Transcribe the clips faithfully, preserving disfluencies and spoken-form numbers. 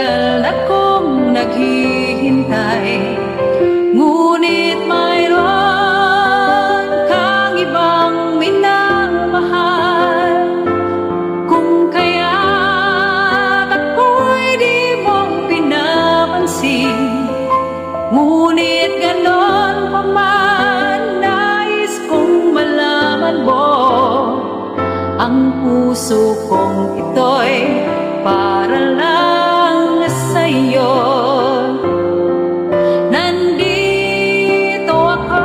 Matagal akong naghihintay, ngunit mayroon kang ibang minamahal. Kung kaya't ako'y di mo pinapansin, ngunit ganon pa man, nais kong malaman mo, ang puso kong ito'y para lang sa'yo. Nandito ako,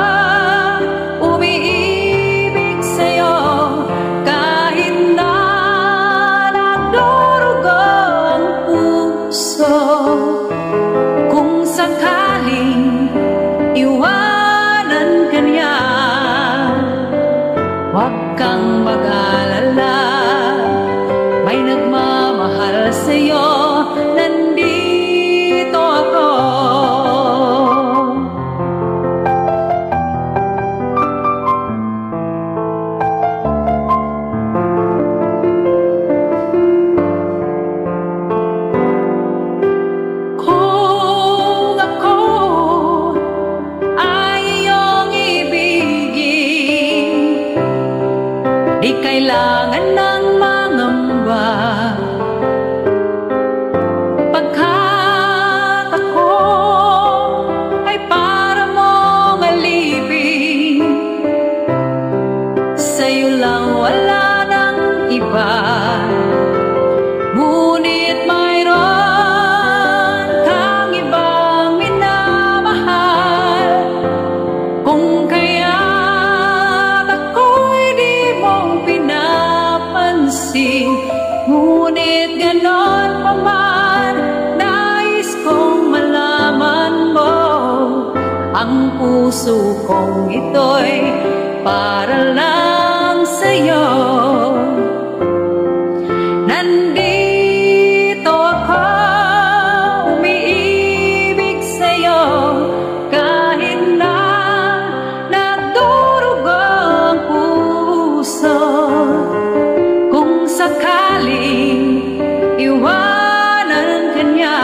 umiibig sa'yo, kahit na nagdurugo ang puso. Kung sakaling iwanan ka niya, huwag kang mag-alala, may nagmamahal sa'yo. Nandito ako. Kung ako ay iyong ibigin, di kailangan ng mangamba, pagkat ako ay para mong alipin. Sa'yo lang, wala nang iba, ngunit mayroon kang ibang minamahal. Kung kaya't ako'y di mo pinapansin, ngunit ganon pa man, nais kong malaman mo, ang puso kong ito'y para lang sa'yo. Nandito ako, umiibig sa'yo, kahit na nagdurugo ang puso. Kung sakaling iwanan ka niya,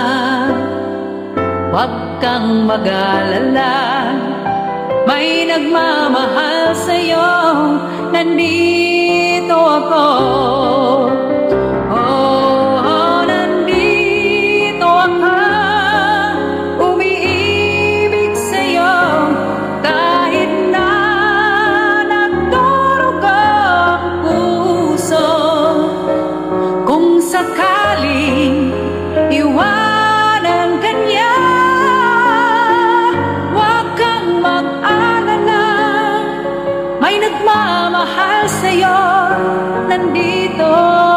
huwag kang mag-alala, may nagmamahal sa'yo. Nandito ako. Oh, oh, nandito ako, umiibig sa'yo, kahit na nagdurugo ang puso. Kung sakaling iwanan ka niya, huwag kang mag-alala, may nagmamahal sa'yo. Nandito